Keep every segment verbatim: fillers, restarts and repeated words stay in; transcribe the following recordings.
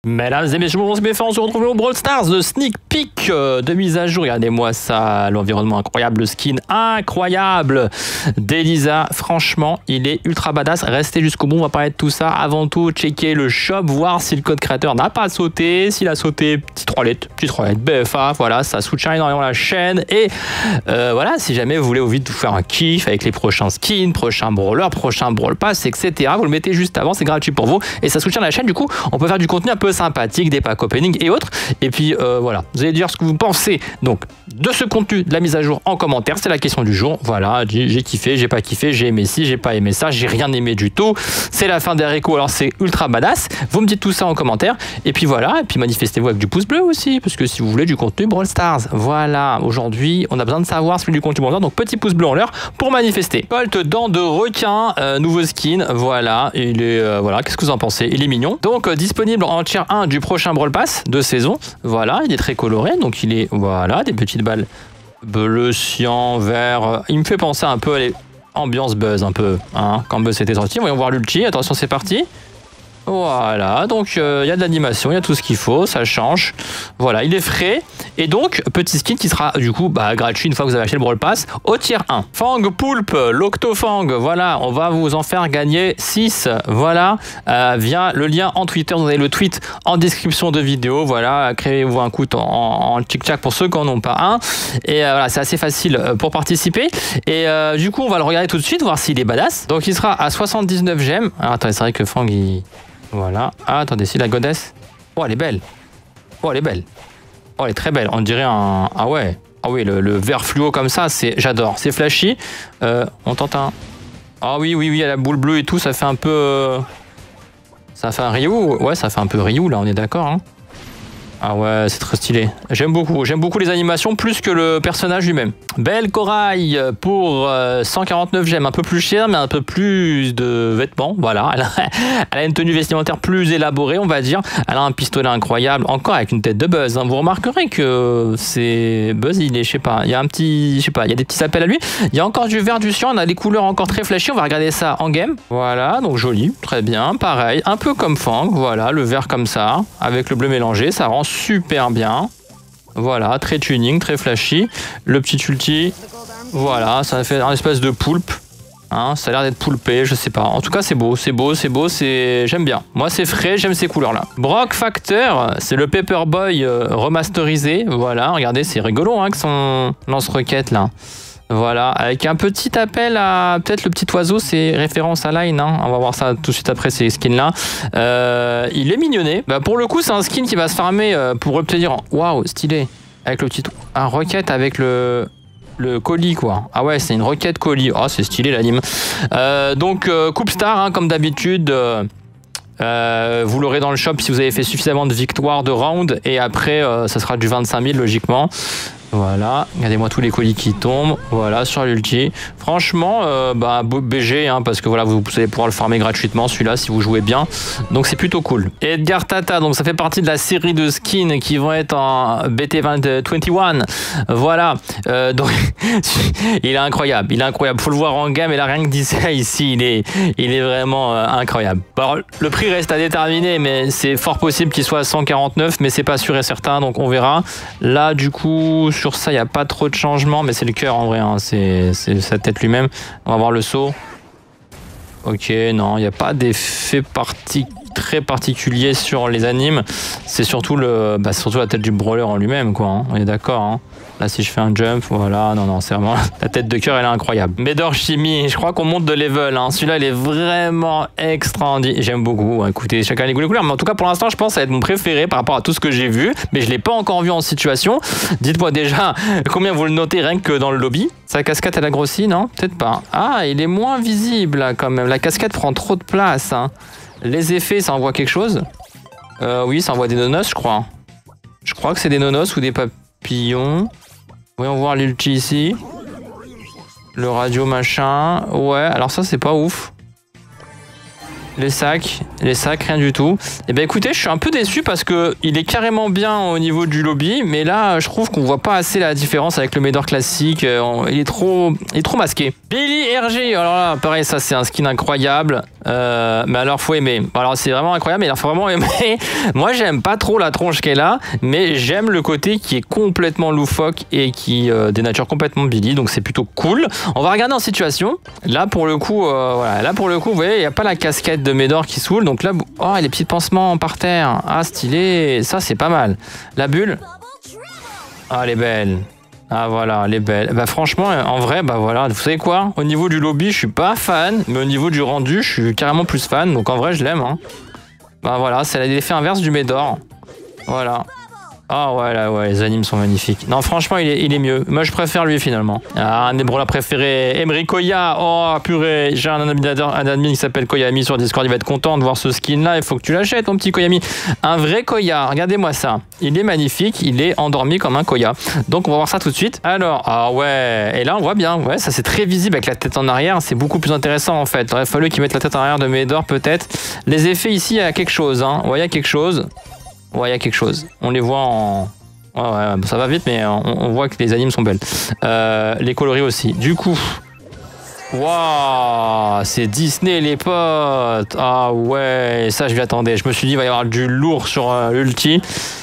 Mesdames et messieurs, bonjour, c'est on se retrouve au Brawl Stars, de sneak peek de mise à jour. Regardez-moi ça, l'environnement incroyable, le skin incroyable d'Elisa. Franchement, il est ultra badass. Restez jusqu'au bout, on va parler de tout ça. Avant tout, checker le shop, voir si le code créateur n'a pas sauté. S'il a sauté, petite trois lettres, petite trois lettres, B F A, voilà, ça soutient énormément la chaîne. Et euh, voilà, si jamais vous voulez au vite vous faire un kiff avec les prochains skins, prochains brawlers, prochains brawl pass, et cetera. Vous le mettez juste avant, c'est gratuit pour vous et ça soutient la chaîne. Du coup, on peut faire du contenu un peu sympathique, des packs opening et autres. Et puis euh, voilà, vous allez dire ce que vous pensez donc de ce contenu, de la mise à jour en commentaire. C'est la question du jour. Voilà, j'ai kiffé, j'ai pas kiffé, j'ai aimé ci, j'ai pas aimé ça, j'ai rien aimé du tout. C'est la fin des haricots, alors c'est ultra badass. Vous me dites tout ça en commentaire. Et puis voilà, et puis manifestez-vous avec du pouce bleu aussi, parce que si vous voulez du contenu Brawl Stars. Voilà, aujourd'hui, on a besoin de savoir ce que du contenu Brawl Stars, donc petit pouce bleu en l'air pour manifester. Colt dents de requin, euh, nouveau skin, voilà, il est, euh, voilà, qu'est-ce que vous en pensez? Il est mignon. Donc euh, disponible en tier un du prochain Brawl Pass de saison. Voilà, il est très coloré, donc il est, voilà, des petites balles bleu, cyan, vert. Il me fait penser un peu à l'ambiance Buzz, un peu, hein, quand Buzz était sorti. Voyons voir l'ulti, attention, c'est parti. Voilà, donc il euh, y a de l'animation, il y a tout ce qu'il faut, ça change. Voilà, il est frais. Et donc, petit skin qui sera du coup bah, gratuit une fois que vous avez acheté le Brawl Pass au tier un. Fang Poulpe, l'Octofang, voilà, on va vous en faire gagner six. Voilà, euh, via le lien en Twitter, vous avez le tweet en description de vidéo. Voilà, créez-vous un compte en, en tic-tac pour ceux qui n'en ont pas un. Et euh, voilà, c'est assez facile pour participer. Et euh, du coup, on va le regarder tout de suite, voir s'il est badass. Donc, il sera à soixante-dix-neuf gemmes. Alors, attendez, c'est vrai que Fang, il... Voilà. Ah, attendez, si la goddess. Oh, elle est belle. Oh, elle est belle. Oh, elle est très belle. On dirait un... Ah ouais. Ah oui, le, le vert fluo comme ça, c'est, j'adore. C'est flashy. Euh, on tente un... Ah oui, oui, oui, elle a la boule bleue et tout, ça fait un peu... Euh... Ça fait un Ryu. Ouais, ça fait un peu Ryu, là, on est d'accord, hein. Ah ouais, c'est très stylé. J'aime beaucoup. J'aime beaucoup les animations plus que le personnage lui-même. Belle corail pour euh, cent quarante-neuf gemmes. Un peu plus cher, mais un peu plus de vêtements. Voilà. Elle a, elle a une tenue vestimentaire plus élaborée, on va dire. Elle a un pistolet incroyable. Encore avec une tête de Buzz. Hein. Vous remarquerez que c'est Buzz, il est, je sais pas, il y a un petit, je sais pas, il y a des petits appels à lui. Il y a encore du vert, du cyan. On a des couleurs encore très flashy. On va regarder ça en game. Voilà. Donc joli. Très bien. Pareil. Un peu comme Fang. Voilà. Le vert comme ça. Avec le bleu mélangé. Ça rend super bien. Voilà, très tuning, très flashy. Le petit ulti, voilà, ça fait un espèce de poulpe. Hein, ça a l'air d'être poulpé, je sais pas. En tout cas, c'est beau, c'est beau, c'est beau, c'est... J'aime bien. Moi, c'est frais, j'aime ces couleurs-là. Brock Factor, c'est le Paperboy euh, remasterisé. Voilà, regardez, c'est rigolo, hein, que son lance-roquette, là. Voilà, avec un petit appel à peut-être le petit oiseau, c'est référence à Line, hein. On va voir ça tout de suite après ces skins-là. Euh, il est mignonné. Bah, pour le coup, c'est un skin qui va se farmer euh, pour obtenir. Waouh, stylé. Avec le petit. Un roquette avec le. Le colis, quoi. Ah ouais, c'est une roquette colis. Oh, c'est stylé l'anime. Euh, donc, euh, Coupe Star, hein, comme d'habitude. Euh, Euh, vous l'aurez dans le shop si vous avez fait suffisamment de victoires de round et après euh, ça sera du vingt-cinq mille logiquement. Voilà, regardez-moi tous les colis qui tombent. Voilà, sur l'ulti. Franchement, euh, bah, B G, hein, parce que voilà, vous, vous allez pouvoir le farmer gratuitement, celui-là, si vous jouez bien. Donc c'est plutôt cool. Edgar Tata, donc ça fait partie de la série de skins qui vont être en B T vingt et un. Voilà, euh, donc il est incroyable, il est incroyable. Faut le voir en game, et là, rien que dit ça ici, il est, il est vraiment euh, incroyable. Alors, le prix reste à déterminer, mais c'est fort possible qu'il soit à cent quarante-neuf, mais c'est pas sûr et certain, donc on verra. Là, du coup, sur ça, il n'y a pas trop de changement, mais c'est le cœur en vrai, hein. C'est sa tête lui-même. On va voir le saut. Ok, non, il n'y a pas d'effet parti très particulier sur les animes. C'est surtout, le, bah, surtout la tête du brawler en lui-même, quoi. Hein. On est d'accord, hein. Là, si je fais un jump, voilà, non, non, c'est vraiment... La tête de cœur, elle est incroyable. Médor Chimie, je crois qu'on monte de level, hein. Celui-là, il est vraiment extraordinaire. J'aime beaucoup. Écoutez, chacun les goûts les couleurs. Mais en tout cas, pour l'instant, je pense que ça va être mon préféré par rapport à tout ce que j'ai vu. Mais je ne l'ai pas encore vu en situation. Dites-moi déjà combien vous le notez rien que dans le lobby. Sa casquette, elle a grossi, non? Peut-être pas. Ah, il est moins visible, là, quand même. La casquette prend trop de place, hein. Les effets, ça envoie quelque chose? euh, Oui, ça envoie des nonos, je crois. Je crois que c'est des nonos ou des papillons. Voyons voir l'ulti ici. Le radio machin. Ouais, alors ça, c'est pas ouf. Les sacs. Les sacs, rien du tout. Et ben écoutez, je suis un peu déçu parce que il est carrément bien au niveau du lobby, mais là, je trouve qu'on voit pas assez la différence avec le Médor classique. Il est trop, il est trop masqué. Billy R G, alors là, pareil, ça c'est un skin incroyable. Euh, mais alors, faut aimer. Alors, c'est vraiment incroyable, mais il faut vraiment aimer. Moi, j'aime pas trop la tronche qu'elle a, mais j'aime le côté qui est complètement loufoque et qui euh, dénature complètement Billy, donc c'est plutôt cool. On va regarder en situation. Là, pour le coup, euh, voilà, là pour le coup, vous voyez, il n'y a pas la casquette de Médor qui saoule, donc là, oh, les petits pansements par terre, ah, stylé, ça c'est pas mal. La bulle, ah, elle est belle. Ah voilà, elle est belle. Bah franchement, en vrai, bah voilà, vous savez quoi? Au niveau du lobby, je suis pas fan, mais au niveau du rendu, je suis carrément plus fan, donc en vrai, je l'aime. Hein. Bah voilà, c'est l'effet inverse du Médor. Voilà. Ah ouais, là, ouais, les animes sont magnifiques. Non, franchement, il est, il est mieux. Moi, je préfère lui, finalement. Ah, un des brawlers préférés, Emery Koya. Oh, purée. J'ai un admin, un admin qui s'appelle Koyami sur Discord. Il va être content de voir ce skin-là. Il faut que tu l'achètes, mon petit Koyami. Un vrai Koya. Regardez-moi ça. Il est magnifique. Il est endormi comme un Koya. Donc, on va voir ça tout de suite. Alors, ah ouais. Et là, on voit bien. Ouais, ça, c'est très visible avec la tête en arrière. C'est beaucoup plus intéressant, en fait. Il aurait fallu qu'ils mettent la tête en arrière de Médor, peut-être. Les effets ici, il y a quelque chose. Hein. Ouais, il y a quelque chose. Ouais, il y a quelque chose. On les voit en... Ouais, ouais, ça va vite, mais on, on voit que les animes sont belles. Euh, les coloris aussi. Du coup... Waouh, c'est Disney, les potes. Ah ouais, ça, je m'y attendais. Je me suis dit, il va y avoir du lourd sur euh, l'ulti.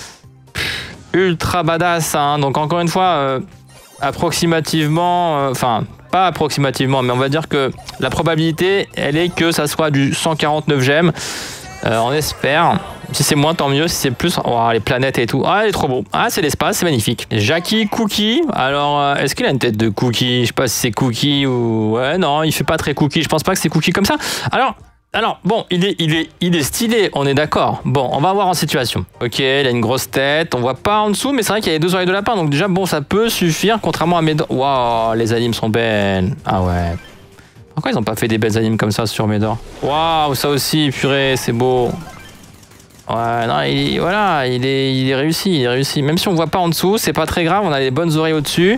Ultra badass, hein. Donc, encore une fois, euh, approximativement... Enfin, euh, pas approximativement, mais on va dire que la probabilité, elle est que ça soit du cent quarante-neuf gemmes. Euh, on espère. Si c'est moins, tant mieux. Si c'est plus, oh, les planètes et tout. Ah, il est trop beau. Ah, c'est l'espace, c'est magnifique. Jackie Cookie. Alors, euh, est-ce qu'il a une tête de Cookie? Je sais pas si c'est Cookie ou... Ouais, non, il fait pas très Cookie. Je pense pas que c'est Cookie comme ça. Alors... Alors, bon, il est, il, est, il est stylé, on est d'accord. Bon, on va voir en situation. Ok, il a une grosse tête, on voit pas en dessous, mais c'est vrai qu'il y a les deux oreilles de lapin, donc déjà, bon, ça peut suffire, contrairement à Médor. Waouh, les animes sont belles. Ah ouais. Pourquoi ils ont pas fait des belles animes comme ça sur Médor? Waouh, ça aussi, purée, c'est beau. Ouais, non, il, voilà, il est, il est réussi, il est réussi. Même si on voit pas en dessous, c'est pas très grave, on a les bonnes oreilles au-dessus.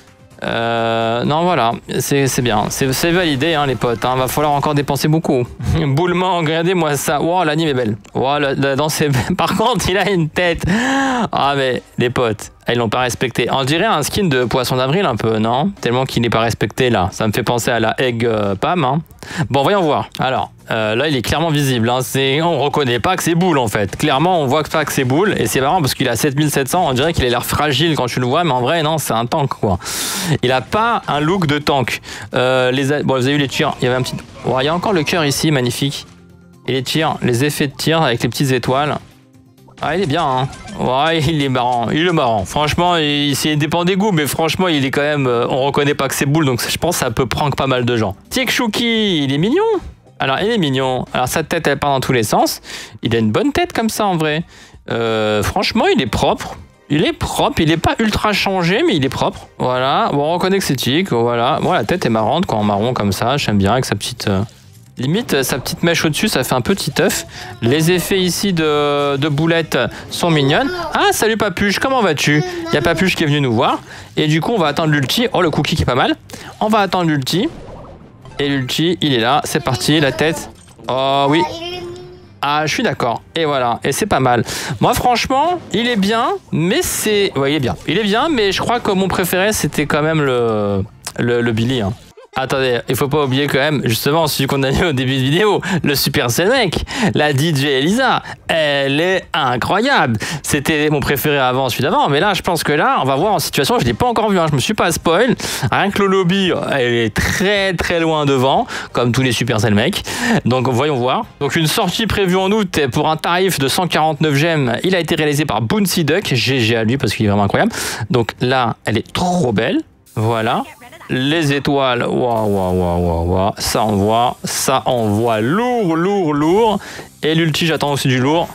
Euh, non, voilà, c'est bien, c'est validé, hein, les potes. Hein. Va falloir encore dépenser beaucoup. Boulement, regardez-moi ça. Wow, l'anime est belle. Wow, la, la danse est belle. Par contre, il a une tête. Ah, mais les potes, ils l'ont pas respecté. On dirait un skin de poisson d'avril un peu, non? Tellement qu'il n'est pas respecté là. Ça me fait penser à la Egg euh, Pam. Hein. Bon, voyons voir. Alors, euh, là, il est clairement visible. Hein. On reconnaît pas que c'est Boule en fait. Clairement, on voit pas que c'est Boule. Et c'est marrant parce qu'il a sept mille sept cents. On dirait qu'il a l'air fragile quand tu le vois, mais en vrai, non, c'est un tank quoi. Il a pas un look de tank. Euh, les... Bon, vous avez vu les tirs. Il y avait un petit. Oh, il y a encore le cœur ici, magnifique. Et les tirs, les effets de tir avec les petites étoiles. Ah, il est bien, hein. Ouais, il est marrant. Il est marrant. Franchement, il, il dépend des goûts, mais franchement, il est quand même... Euh, on reconnaît pas que c'est Boule, donc je pense que ça peut prendre pas mal de gens. Tiek-Chouki, il est mignon. Alors, il est mignon. Alors, sa tête, elle part dans tous les sens. Il a une bonne tête comme ça, en vrai. Euh, franchement, il est propre. Il est propre. Il est pas ultra changé, mais il est propre. Voilà. Bon, on reconnaît que c'est Tiek. Voilà. Bon, la tête est marrante, quoi, en marron comme ça. J'aime bien, avec sa petite... Euh... Limite, sa petite mèche au-dessus, ça fait un petit œuf. Les effets ici de, de boulettes sont mignonnes. Ah, salut Papuche, comment vas-tu? Il y a Papuche qui est venu nous voir. Et du coup, on va attendre l'ulti. Oh, le cookie qui est pas mal. On va attendre l'ulti. Et l'ulti, il est là. C'est parti, la tête. Oh oui. Ah, je suis d'accord. Et voilà. Et c'est pas mal. Moi, franchement, il est bien, mais c'est... Ouais, il est bien. Il est bien, mais je crois que mon préféré, c'était quand même le, le, le Billy, hein. Attendez, il faut pas oublier quand même, justement, celui qu'on a vu au début de vidéo, le Supercell mec, la D J Elisa, elle est incroyable. C'était mon préféré avant, celui d'avant, mais là, je pense que là, on va voir en situation, je l'ai pas encore vu, hein, je me suis pas spoil. Rien que le lobby, elle est très très loin devant, comme tous les Supercell mecs. Donc voyons voir. Donc une sortie prévue en août pour un tarif de cent quarante-neuf gemmes. Il a été réalisé par Bouncy Duck, G G à lui parce qu'il est vraiment incroyable. Donc là, elle est trop belle. Voilà. Les étoiles, waouh, waouh, waouh, waouh, ça envoie, ça envoie lourd, lourd, lourd. Et l'ulti, j'attends aussi du lourd.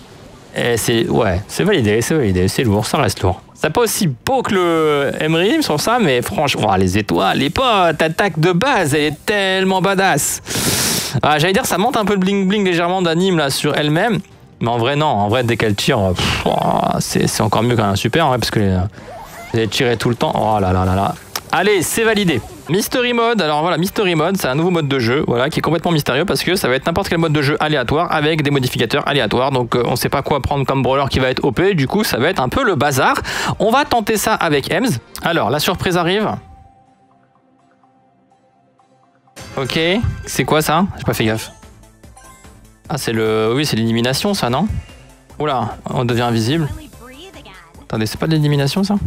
Et c'est, ouais, c'est validé, c'est validé, c'est lourd, ça reste lourd. C'est pas aussi beau que le Emery sur ça, mais franchement, oh, les étoiles, les potes, attaque de base, elle est tellement badass. Ah, j'allais dire, ça monte un peu le bling bling légèrement d'anime là sur elle-même. Mais en vrai, non, en vrai, dès qu'elle tire, oh, c'est encore mieux qu'un super, en vrai, parce que les, elle tirait tout le temps. Oh là là là là. Allez, c'est validé. Mystery Mode, alors voilà, Mystery Mode, c'est un nouveau mode de jeu, voilà, qui est complètement mystérieux parce que ça va être n'importe quel mode de jeu aléatoire avec des modificateurs aléatoires. Donc euh, on sait pas quoi prendre comme brawler qui va être O P, du coup ça va être un peu le bazar. On va tenter ça avec Ems. Alors la surprise arrive. Ok, c'est quoi ça? J'ai pas fait gaffe. Ah c'est le, oui c'est l'élimination ça, non? Oula, on devient invisible. Attendez, c'est pas de l'élimination ça?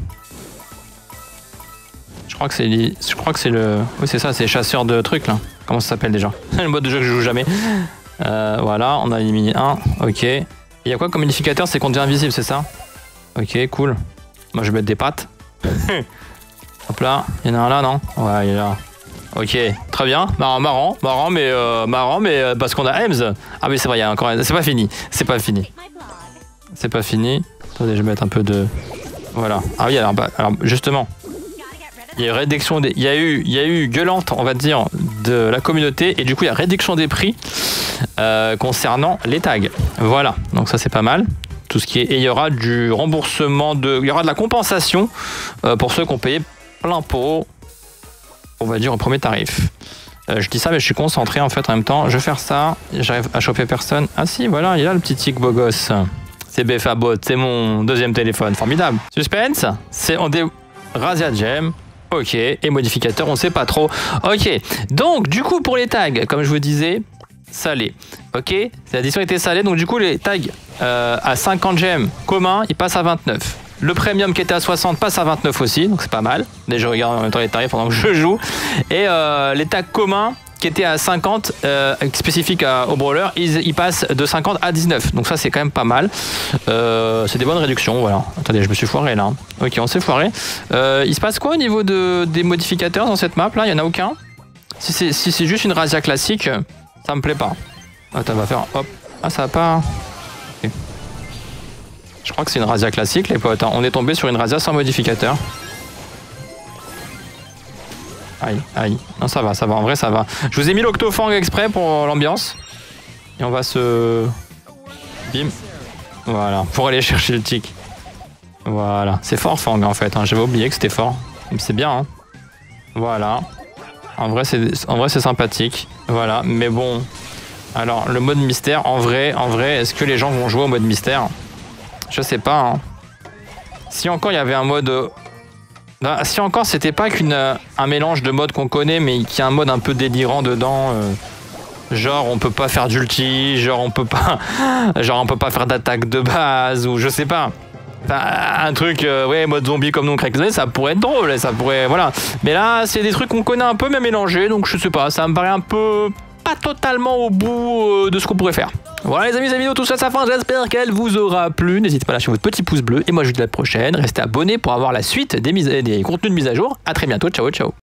Je crois que c'est je crois que c'est le oui c'est ça, c'est chasseur de trucs là. Comment ça s'appelle déjà? Le mode de jeu que je joue jamais. Euh, voilà, on a éliminé un. Ok. Il y a quoi comme modificateur? C'est qu'on devient invisible, c'est ça? Ok, cool. Moi je vais mettre des pattes. Hop là, il y en a un là, non? Ouais, il est là. Ok, très bien. Marrant, marrant, marrant, mais euh, marrant, mais euh, parce qu'on a Ems. Ah mais c'est vrai, il y a encore. C'est pas fini. C'est pas fini. C'est pas fini. Attendez, je vais mettre un peu de. Voilà. Ah oui, alors, bah, alors justement. Il y a eu réduction des, il y a eu, il y a eu gueulante, on va dire, de la communauté et du coup il y a réduction des prix euh, concernant les tags. Voilà, donc ça c'est pas mal. Tout ce qui est, et il y aura du remboursement de, il y aura de la compensation euh, pour ceux qui ont payé plein pot, on va dire au premier tarif. Euh, je dis ça mais je suis concentré en fait en même temps. Je vais faire ça, j'arrive à choper personne. Ah si, voilà, il est là le petit tic beau gosse. C'est B F A Bot, c'est mon deuxième téléphone, formidable. Suspense, c'est on dé Razia Gem. Ok, et modificateur, on sait pas trop. Ok, donc du coup pour les tags, comme je vous disais, salé. Ok, l'addition était salée, donc du coup les tags euh, à cinquante gemmes commun, ils passent à vingt-neuf. Le premium qui était à soixante passe à vingt-neuf aussi, donc c'est pas mal. Déjà je regarde en même temps les tarifs pendant que je joue. Et euh, les tags communs qui étaient à cinquante, euh, spécifiques à, au brawler, ils, ils passent de cinquante à dix-neuf. Donc ça c'est quand même pas mal. Euh, c'est des bonnes réductions, voilà. Attendez, je me suis foiré là. Ok, on s'est foiré. Euh, il se passe quoi au niveau de, des modificateurs dans cette map là? Il n'y en a aucun. Si c'est si c'est juste une Razia classique, ça me plaît pas. Attends, on va faire hop. Ah ça va pas. Okay. Je crois que c'est une Razia classique les potes. Hein. On est tombé sur une Razia sans modificateur. Aïe, aïe. Non, ça va, ça va. En vrai, ça va. Je vous ai mis l'Octofang exprès pour l'ambiance. Et on va se... Bim. Voilà, pour aller chercher le tic. Voilà. C'est fort, Fang, en fait. Hein. J'avais oublié que c'était fort. C'est bien, hein. Voilà. En vrai, c'est en vrai, c'est sympathique. Voilà. Mais bon... Alors, le mode mystère, en vrai, en vrai, est-ce que les gens vont jouer au mode mystère? Je sais pas, hein. Si encore il y avait un mode... Ben, si encore c'était pas qu'une euh, un mélange de modes qu'on connaît mais qu'il y a un mode un peu délirant dedans, euh, genre on peut pas faire d'ulti, genre on peut pas genre on peut pas faire d'attaque de base ou je sais pas. Enfin, un truc euh, ouais mode zombie comme nous Crackzone, ça pourrait être drôle, ça pourrait voilà. Mais là c'est des trucs qu'on connaît un peu mais mélangés, donc je sais pas, ça me paraît un peu pas totalement au bout euh, de ce qu'on pourrait faire. Voilà les amis, la vidéo tout ça, ça fin, j'espère qu'elle vous aura plu. N'hésitez pas à lâcher votre petit pouce bleu et moi je vous dis à la prochaine. Restez abonnés pour avoir la suite des, mises, des contenus de mise à jour. A très bientôt, ciao ciao.